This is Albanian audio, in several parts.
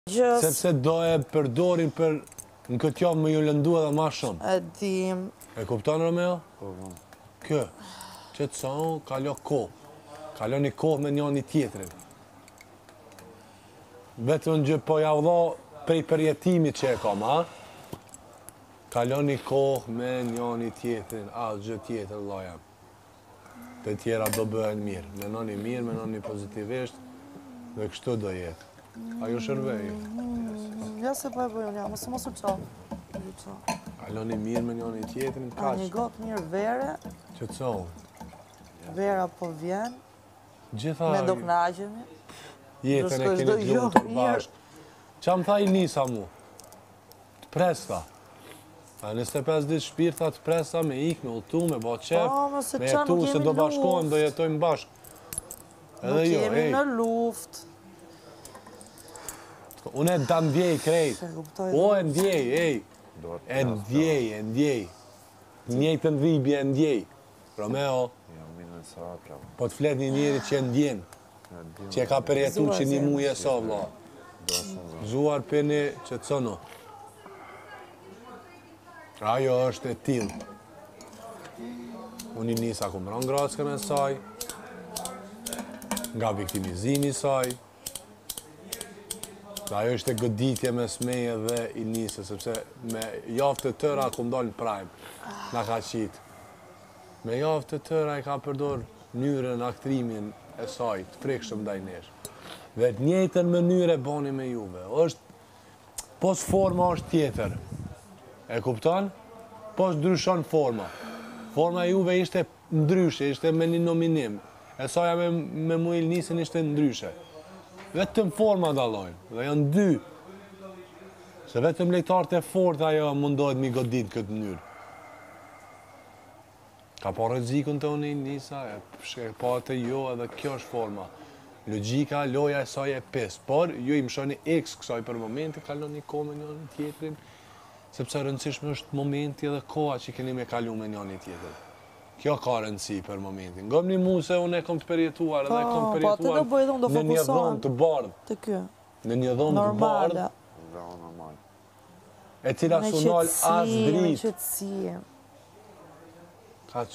Sepse do e përdorin për në këtë javë më ju lëndu edhe ma shumë. E dim. E kupton, Romeo? Kë, që të son, kalo kohë. Kalo një kohë me njëni tjetërin. Vetëm gjë po javdho prej përjetimit që e kam, a? Kalo një kohë me njëni tjetërin, asë gjë tjetër, loja. Të tjera do bëhen mirë. Menoni mirë, menoni pozitivisht, dhe kështu do jetë. Ajo shërvej. Ja se po e bëjnë, ja, mos u qa. Kaloni mirë me njëni tjetërin, Ka një kaq. gotë mirë vere, Që të son. vera po vjen, Gjitha me do knaqemi. jetën e keni gjutur bashkë. Qa më tha i nisa mu? Të presta. A 25 ditë shpirta të presta me ik, me utu, me bo qef, se me qa jetu, nuk se jemi do bashkojmë, do luft. jetojmë bashkë. Edhe Nuk jo, jemi në luft. Unë e da ndjej krejt. Se kuptoj. O, e ndjej, ej. E ndjej, e ndjej. Njëjtën dhibje e ndjej. Romeo, po të flet një njëri që e ndjen. Që e ka përjetu që një muje so, vla. Zuar për një që të sono. Ajo është e tilë. Unë i nisa ku mbron grackën e saj, nga viktimizimi saj. Dhe ajo është e goditje mes meje dhe i nisë, sepse me javë të tëra ku mdollë në prajmë, nga ka qitë. Me javë të tëra i ka përdor mënyrën, aktrimin e saj, të frikshëm ndaj nesh. Dhe të njëjtën mënyrë e bani me juve. Pos forma është tjetër. E kupton? Pos ndryshon forma. Forma e juve ishte ndryshe, ishte me një nominim. E saja me mujil nisën ishte ndryshe. Vetëm forma dallojnë, dhe janë dy. Se vetëm lejtarët e fortë ajo mundohet mi godit këtë mënyrë. Ka pa rrezikun të unë nisa, e pa të jo edhe kjo është forma. Logjika, loja e saj e pes, por ju i mshoni eks kësaj për momenti, kalon një kohë me njëri tjetrin, sepse rëndësishme është momenti edhe koha që keni me kalu me njëri tjetrin. Kjo ka rëndësi për momentin. Ngom një mu se unë e kom të përjetuar, edhe e kom përjetuar në një dhomë të bardhë. Të kjo. Në një dhomë të bardhë, e cila sunol as dritë. Me qëtësi. Kaq.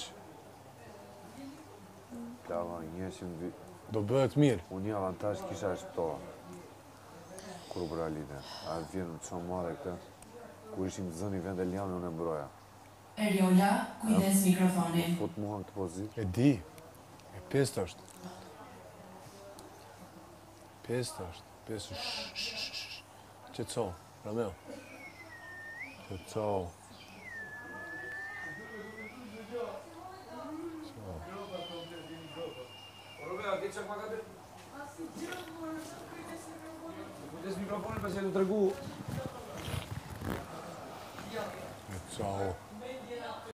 Plava, njëshim... Do bëhet mirë. Unë një avantash kisha e shptoa. Kur u bëra lidhe. A vjenë në qonë madhe këtë. Kur ishim të zëni vend e ljame, unë e mbroja. Eriola, kujdes mikrofonin. Fut mua në këtë pozit. E di. E pest është. Pest është. Pest është. Qëtëso, Romeo. Qëtëso. Romeo, ke qëk ma ka të... Kujdes mikrofonin, përse e du të regu. Qëtëso.